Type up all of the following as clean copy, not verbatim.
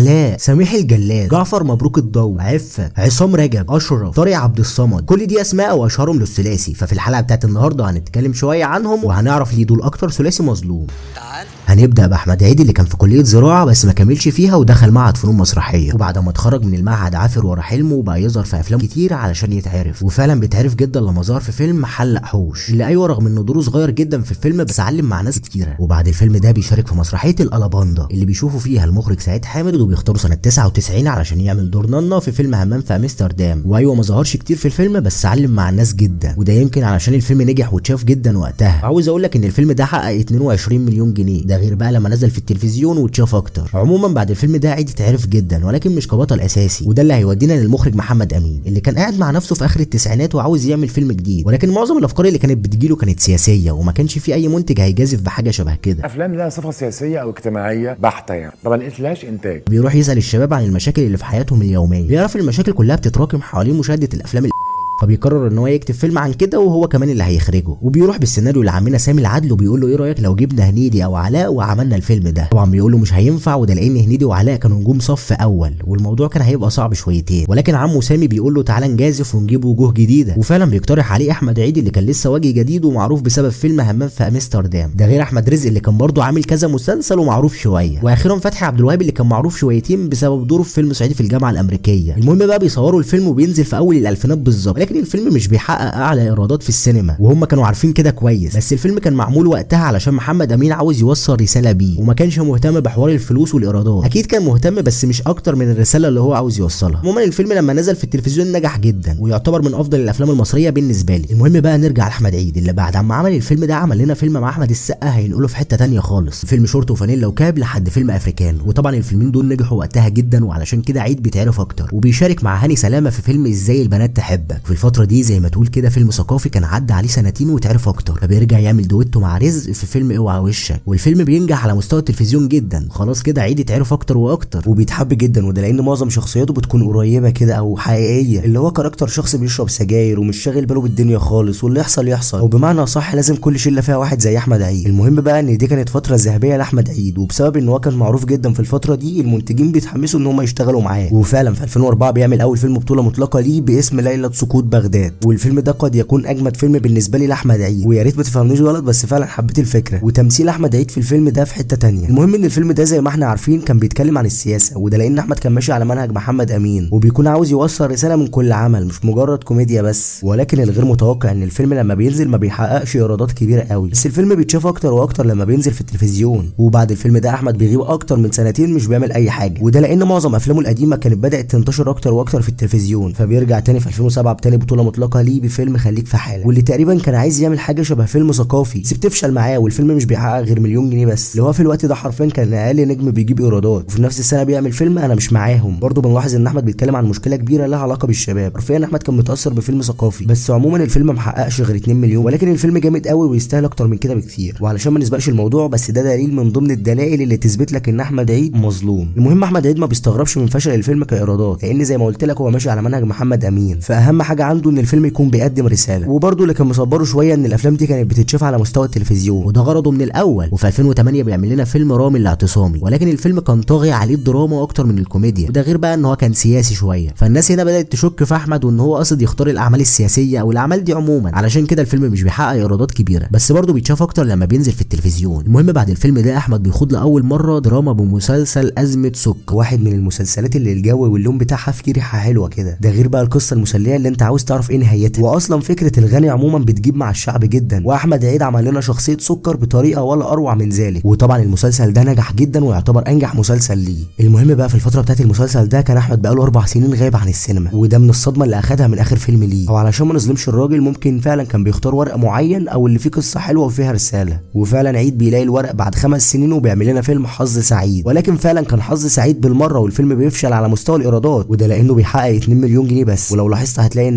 علاء، سميح الجلاد، جعفر مبروك الضو، عفة، عصام رجب، اشرف، طارق عبد الصمد. كل دي اسماء واشهرهم للثلاثي. ففي الحلقه بتاعت النهارده هنتكلم شويه عنهم وهنعرف ليه دول اكتر ثلاثي مظلوم. هنبدا باحمد عيد اللي كان في كليه زراعه بس ما كملش فيها ودخل معهد فنون مسرحيه، وبعد ما اتخرج من المعهد عافر ورا حلمه وبقى يظهر في افلام كتير علشان يتعرف، وفعلا بيتعرف جدا لما ظهر في فيلم حلق حوش اللي ايوه رغم انه دوره صغير جدا في الفيلم بس علم مع ناس كتيره. وبعد الفيلم ده بيشارك في مسرحيه الالاباندا اللي بيشوفوا فيها المخرج سعيد حامد وبيختاروا سنه 99 علشان يعمل دور نانا في فيلم همام في امستردام. وايوه ما ظهرش كتير في الفيلم بس علم مع الناس جدا، وده يمكن علشان الفيلم نجح واتشاف جدا وقتها. عاوز اقول لك ان الفيلم ده حقق 22 مليون جنيه، ده غير بقى لما نزل في التلفزيون واتشاف اكتر. عموما بعد الفيلم ده عيد اتعرف جدا ولكن مش كبطل اساسي، وده اللي هيودينا للمخرج محمد امين اللي كان قاعد مع نفسه في اخر التسعينات وعاوز يعمل فيلم جديد، ولكن معظم الافكار اللي كانت بتجيله كانت سياسيه وما كانش في اي منتج هيجازف بحاجه شبه كده. افلام لها صفه سياسيه او اجتماعيه بحته يعني، ما لقيتلهاش انتاج. بيروح يسال الشباب عن المشاكل اللي في حياتهم اليوميه، بيعرف المشاكل كلها بتتراكم حوالين مشاهده الافلام فبيقرر ان هو يكتب فيلم عن كده وهو كمان اللي هيخرجه، وبيروح بالسيناريو لعمنا سامي العدل وبيقول له ايه رايك لو جبنا هنيدي او علاء وعملنا الفيلم ده. طبعا بيقول له مش هينفع، وده لان هنيدي وعلاء كانوا نجوم صف اول والموضوع كان هيبقى صعب شويتين، ولكن عمه سامي بيقول له تعالى نجازف ونجيب وجوه جديده، وفعلا بيقترح عليه احمد عيد اللي كان لسه وجه جديد ومعروف بسبب فيلم همام في امستردام، ده غير احمد رزق اللي كان برضه عامل كذا مسلسل ومعروف شويه، واخيرا فتحي عبد الوهاب اللي كان معروف شويتين بسبب دوره في فيلم صعيدي في الجامعه الامريكيه. المهم بقى بيصوروا الفيلم وبينزل في اول الالفينات بالظبط، لكن الفيلم مش بيحقق اعلى ايرادات في السينما وهم كانوا عارفين كده كويس، بس الفيلم كان معمول وقتها علشان محمد امين عاوز يوصل رساله بيه وما كانش مهتم بحوار الفلوس والايرادات. اكيد كان مهتم بس مش اكتر من الرساله اللي هو عاوز يوصلها. عموما الفيلم لما نزل في التلفزيون نجح جدا ويعتبر من افضل الافلام المصريه بالنسبه لي. المهم بقى نرجع لاحمد عيد اللي بعد ما عمل الفيلم ده عمل لنا فيلم مع احمد السقا هينقله في حته ثانيه خالص، فيلم شورت وفانيلا وكاب لحد فيلم افريكان، وطبعا الفيلمين دول نجحوا وقتها جدا وعلشان كده عيد بيتعرف اكتر، وبيشارك مع هاني سلامه في فيلم ازاي البنات تحبك. في الفتره دي زي ما تقول كده فيلم ثقافي كان عدى عليه سنتين واتعرف اكتر، فبيرجع يعمل دويتو مع رزق في فيلم اوعى وشك، والفيلم بينجح على مستوى التلفزيون جدا. خلاص كده عيد اتعرف اكتر واكتر وبيتحب جدا، وده لان معظم شخصياته بتكون قريبه كده او حقيقيه، اللي هو كاركتر شخص بيشرب سجاير ومش شاغل باله بالدنيا خالص واللي يحصل يحصل، او بمعنى صح لازم كل شله فيها واحد زي احمد عيد. المهم بقى ان دي كانت فتره ذهبيه لاحمد عيد، وبسبب ان هو كان معروف جدا في الفتره دي المنتجين بيتحمسوا ان هم يشتغلوا معاه، وفعلا في 2004 بيعمل اول فيلم بطوله مطلقه ليه باسم ليلة سقوط بغداد، والفيلم ده قد يكون اجمد فيلم بالنسبه لي لاحمد عيد، ويا ريت ما تفهمنيش غلط بس فعلا حبيت الفكره وتمثيل احمد عيد في الفيلم ده في حته تانية. المهم ان الفيلم ده زي ما احنا عارفين كان بيتكلم عن السياسه، وده لان احمد كان ماشي على منهج محمد امين وبيكون عاوز يوصل رساله من كل عمل مش مجرد كوميديا بس، ولكن الغير متوقع ان الفيلم لما بينزل ما بيحققش ايرادات كبيره قوي، بس الفيلم بيتشاف اكتر واكتر لما بينزل في التلفزيون. وبعد الفيلم ده احمد بيغيب اكتر من سنتين مش بيعمل اي حاجه، وده لان معظم افلامه القديمه كانت بدات تنتشر اكتر واكتر في التلفزيون، فبيرجع تاني في 2007 بتاني بطوله مطلقه ليه بفيلم خليك في حالك، واللي تقريبا كان عايز يعمل حاجه شبه فيلم ثقافي بس بتفشل معاه والفيلم مش بيحقق غير مليون جنيه بس، اللي هو في الوقت ده حرفيا كان اقل نجم بيجيب ايرادات، وفي نفس السنه بيعمل فيلم انا مش معاهم. برضه بنلاحظ ان احمد بيتكلم عن مشكله كبيره لها علاقه بالشباب، حرفيا احمد كان متاثر بفيلم ثقافي بس عموما الفيلم ما حققش غير 2 مليون، ولكن الفيلم جامد قوي ويستاهل اكتر من كده بكتير. وعلشان ما نسبقش الموضوع بس ده دليل من ضمن الدلائل اللي تثبت لك ان احمد عيد مظلوم. المهم احمد عيد ما بيستغربش من فشل الفيلم كايرادات لان زي ما قلت لك هو ماشي على منهج محمد امين، فاهم حاجه عنده ان الفيلم يكون بيقدم رساله، وبرضه اللي كان مصبره شويه ان الافلام دي كانت بتتشاف على مستوى التلفزيون وده غرضه من الاول. وفي 2008 بيعمل لنا فيلم رامي الاعتصامي، ولكن الفيلم كان طاغي عليه الدراما اكتر من الكوميديا، وده غير بقى ان هو كان سياسي شويه، فالناس هنا بدات تشك في احمد وان هو قصد يختار الاعمال السياسيه او الاعمال دي عموما، علشان كده الفيلم مش بيحقق ايرادات كبيره بس برضه بيتشاف اكتر لما بينزل في التلفزيون. المهم بعد الفيلم ده احمد بيخوض لاول مره دراما بمسلسل ازمه سك، واحد من المسلسلات اللي الجو واللون بتاعها فيه ريحه حلوه كده، ده غير بقى القصه المسليه اللي انت عاوز تعرف ايه نهايتها، واصلا فكره الغني عموما بتجيب مع الشعب جدا، واحمد عيد عمل لنا شخصيه سكر بطريقه ولا اروع من ذلك، وطبعا المسلسل ده نجح جدا ويعتبر انجح مسلسل ليه. المهم بقى في الفتره بتاعت المسلسل ده كان احمد بقاله 4 سنين غايب عن السينما، وده من الصدمه اللي اخدها من اخر فيلم ليه، او علشان ما نظلمش الراجل ممكن فعلا كان بيختار ورق معين او اللي فيه قصه حلوه وفيها رساله، وفعلا عيد بيلاقي الورق بعد 5 سنين وبيعمل لنا فيلم حظ سعيد، ولكن فعلا كان حظ سعيد بالمره والفيلم بيفشل على مستوى الايرادات، وده لانه بيحقق 2 مليون جنيه بس، ولو لاحظت هتلاقي ان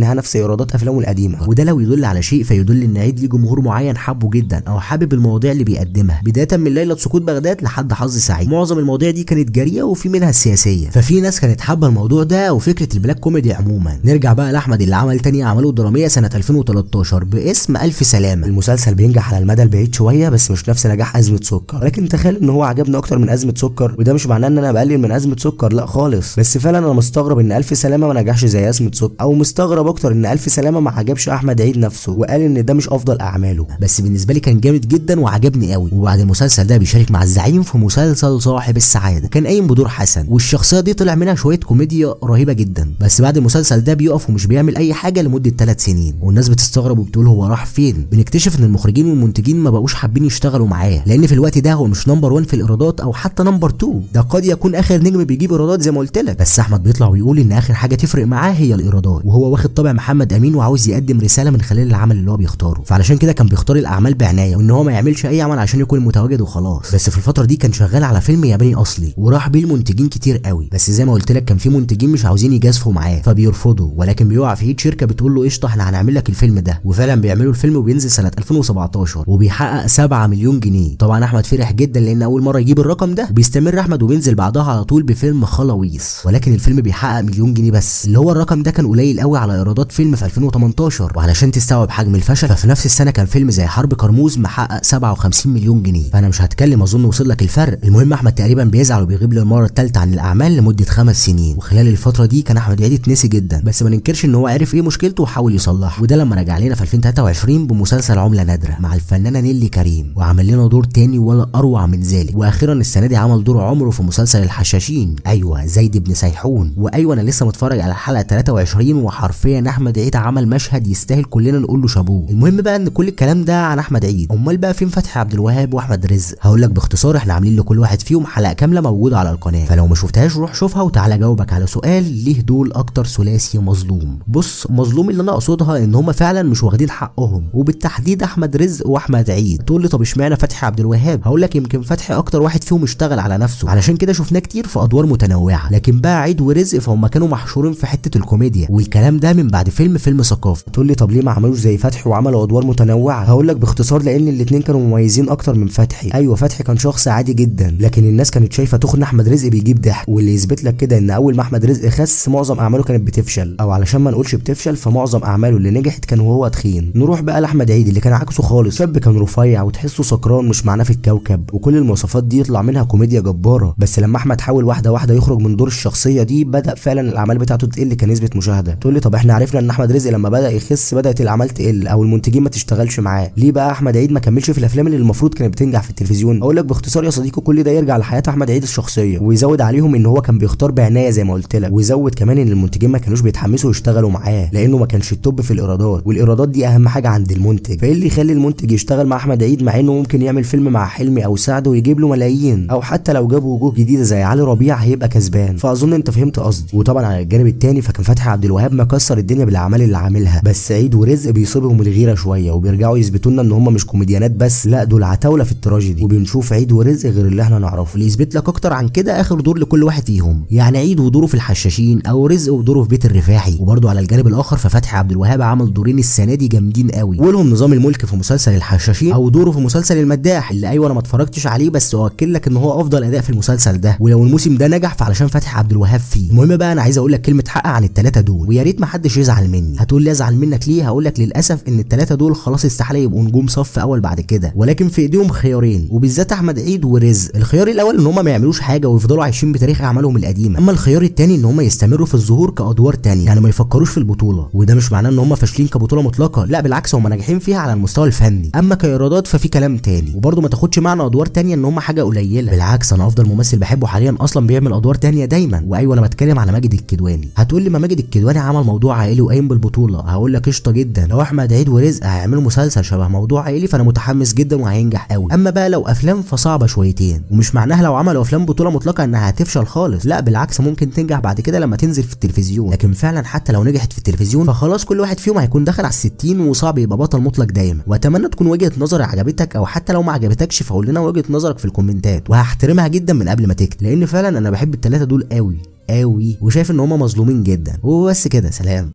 انها نفس ايرادات افلامه القديمه، وده لو يدل على شيء فيدل ان عيد ليه جمهور معين حبه جدا او حابب المواضيع اللي بيقدمها، بدايه من ليله سقوط بغداد لحد حظ سعيد. معظم المواضيع دي كانت جريئه وفي منها السياسيه، ففي ناس كانت حابه الموضوع ده وفكره البلاك كوميدي عموما. نرجع بقى لاحمد اللي عمل تاني اعماله الدراميه سنه 2013 باسم الف سلامه. المسلسل بينجح على المدى البعيد شويه بس مش نفس نجاح ازمه سكر، ولكن تخيل ان هو عجبني اكتر من ازمه سكر، وده مش معناه ان انا بقلل من ازمه سكر، لا خالص، بس فعلا انا مستغرب ان الف سلامه ما نجحش زي ازمه سكر، او مستغرب اكتر ان الف سلامه ما عجبش احمد عيد نفسه وقال ان ده مش افضل اعماله. بس بالنسبه لي كان جامد جدا وعجبني قوي. وبعد المسلسل ده بيشارك مع الزعيم في مسلسل صاحب السعاده، كان قايم بدور حسن، والشخصيه دي طلع منها شويه كوميديا رهيبه جدا. بس بعد المسلسل ده بيقف ومش بيعمل اي حاجه لمده 3 سنين، والناس بتستغرب وبتقول هو راح فين. بنكتشف ان المخرجين والمنتجين ما بقوش حابين يشتغلوا معاه، لان في الوقت ده هو مش نمبر 1 في الايرادات او حتى نمبر 2، ده قد يكون اخر نجم بيجيب ايرادات زي ما قلت لك. بس احمد بيطلع ويقول ان اخر حاجه تفرق معاه هي الايرادات، وهو واخد طابع محمد امين وعاوز يقدم رساله من خلال العمل اللي هو بيختاره، فعلشان كده كان بيختار الاعمال بعنايه، وان هو ما يعملش اي عمل عشان يكون متواجد وخلاص. بس في الفتره دي كان شغال على فيلم ياباني اصلي وراح بيه المنتجين كتير قوي، بس زي ما قلت لك كان في منتجين مش عاوزين يجازفوا معاه فبيرفضوا، ولكن بيقع في ايد شركه بتقول له قشطه احنا هنعمل لك الفيلم ده، وفعلا بيعملوا الفيلم وبينزل سنه 2017 وبيحقق 7 مليون جنيه. طبعا احمد فرح جدا لان اول مره يجيب الرقم ده، وبيستمر احمد وبينزل بعدها على طول بفيلم خلاويص، ولكن الفيلم بيحقق مليون جنيه بس، اللي هو الرقم ده كان قليل قوي على ايرادات فيلم في 2018. وعلشان تستوعب حجم الفشل، ففي نفس السنه كان فيلم زي حرب كرموز محقق 57 مليون جنيه، فانا مش هتكلم اظن وصل لك الفرق. المهم احمد تقريبا بيزعل وبيغيب للمره الثالثه عن الاعمال لمده 5 سنين، وخلال الفتره دي كان احمد عيد اتنسي جدا، بس ما ننكرش ان هو عرف ايه مشكلته وحاول يصلحها، وده لما رجع لنا في 2023 بمسلسل عمله نادره مع الفنانه نيلي كريم، وعمل لنا دور تاني ولا اروع من ذلك. واخيرا السنه دي عمل دور عمره في مسلسل الحشاشين، ايوه زيد بن سيحون. وايوه انا لسه متفرج على الحلقه 23 وحرفيا احمد عيد عمل مشهد يستاهل كلنا نقول له شابوه. المهم بقى ان كل الكلام ده عن احمد عيد، امال بقى فين فتحي عبد الوهاب واحمد رزق؟ هقول لك باختصار، احنا عاملين لكل واحد فيهم حلقه كامله موجوده على القناه، فلو ما شفتهاش روح شوفها وتعالى اجاوبك على سؤال ليه دول اكتر ثلاثي مظلوم. بص، مظلوم اللي انا اقصدها ان هم فعلا مش واخدين حقهم، وبالتحديد احمد رزق واحمد عيد. تقول لي طب اشمعنى فتحي عبد الوهاب؟ هقول لك يمكن فتحي اكتر واحد فيهم اشتغل على نفسه، علشان كده شفناه كتير في ادوار متنوعه، لكن بقى عيد ورزق فهم كانوا محشورين في حته الكوميديا، والكلام ده من بعد فيلم ثقافي. تقول لي طب ليه ما عملوش زي فتحي وعملوا ادوار متنوعه؟ هقول لك باختصار لان الاثنين كانوا مميزين اكتر من فتحي. ايوه فتحي كان شخص عادي جدا، لكن الناس كانت شايفه تخن احمد رزق بيجيب ضحك، واللي يثبت لك كده ان اول ما احمد رزق خس معظم اعماله كانت بتفشل، او علشان ما نقولش بتفشل فمعظم اعماله اللي نجحت كان وهو تخين. نروح بقى لاحمد عيد اللي كان عكسه خالص، شاب كان رفيع وتحسه سكران مش معناه في الكوكب، وكل المواصفات دي يطلع منها كوميديا جباره. بس لما احمد حاول واحده واحده يخرج من دور الشخصيه دي بدا فعلا الاعمال بتاعته تقل كنسبه مشاهده. تقول لي طب احنا عرفنا ان احمد رزق لما بدا يخس بدات الاعمال تقل او المنتجين ما تشتغلش معاه، ليه بقى احمد عيد ما كملش في الافلام اللي المفروض كانت بتنجح في التلفزيون؟ اقول لك باختصار يا صديقي، كل ده يرجع لحياه احمد عيد الشخصيه، ويزود عليهم ان هو كان بيختار بعنايه زي ما قلت لك، ويزود كمان ان المنتجين ما كانوش بيتحمسوا يشتغلوا معاه لانه ما كانش التوب في الايرادات، والايرادات دي اهم حاجه عند المنتج. فايه اللي يخلي المنتج يشتغل مع احمد عيد مع انه ممكن يعمل فيلم مع حلمي او سعد ويجيب له ملايين، او حتى لو جاب وجوه جديده زي علي ربيع هيبقى كسبان؟ فاظن انت فهمت قصدي. وطبعا على الجانب الثاني فكان فتحي عبد الوهاب مكسر الدنيا بالاعمال اللي عاملها، بس عيد ورزق بيصيبهم الغيره شويه وبيرجعوا يثبتوا لنا ان هم مش كوميديانات بس، لا دول عتاوله في التراجيدي، وبنشوف عيد ورزق غير اللي احنا نعرفه. اللي يثبت لك اكتر عن كده اخر دور لكل واحد فيهم، يعني عيد ودوره في الحشاشين، او رزق ودوره في بيت الرفاعي. وبرده على الجانب الاخر ففتحي عبد الوهاب عمل دورين السنه دي جامدين قوي، ولهم نظام الملك في مسلسل الحشاشين، او دوره في مسلسل المداح اللي ايوه انا ما اتفرجتش عليه بس اؤكد لك ان هو افضل اداء في المسلسل ده، ولو الموسم ده نجح فعلشان فتحي عبد الوهاب فيه. المهم بقى انا عايز اقول لك كلمه حق عن الثلاثه دول، ويا ريت ما حدش يزعل مني. هتقول لي ازعل منك ليه؟ هقول لك للاسف ان الثلاثه دول خلاص استحاله يبقوا نجوم صف اول بعد كده، ولكن في ايديهم خيارين، وبالذات احمد عيد ورزق. الخيار الاول ان هم ما يعملوش حاجه ويفضلوا عايشين بتاريخ اعمالهم القديمه، اما الخيار الثاني ان هم يستمروا في الظهور كادوار ثانيه، يعني ما يفكروش في البطوله، وده مش معناه ان هم فاشلين كبطوله مطلقه، لا بالعكس هم ناجحين فيها على المستوى الفني، اما كايرادات ففي كلام تاني. وبرده ما تاخدش معنى ادوار ثانيه ان هم حاجه قليله، بالعكس انا افضل ممثل بحبه حاليا اصلا بيعمل ادوار ثانيه دايما. وايوه انا بتكلم على ماجد الكدواني. هتقول لي ما ماجد الكدواني عمل موضوع عائلي وقايم بالبطوله، هقول لك قشطه جدا، لو احمد عيد ورزق هيعملوا مسلسل شبه موضوع عائلي فانا متحمس جدا وهينجح قوي. اما بقى لو افلام فصعبه شويتين، ومش معناها لو عملوا افلام بطوله مطلقه انها هتفشل خالص، لا بالعكس ممكن تنجح بعد كده لما تنزل في التلفزيون، لكن فعلا حتى لو نجحت في التلفزيون فخلاص كل واحد فيهم هيكون داخل على ال60 وصعب يبقى بطل مطلق دايما. واتمنى تكون وجهه نظري عجبتك، او حتى لو ما عجبتكش فقول لنا وجهه نظرك في الكومنتات، وهحترمها جدا من قبل ما تكتب، لان فعلا انا بحب الثلاثه دول قوي قوي وشايف ان هم مظلومين جدا. وبس كده، سلام.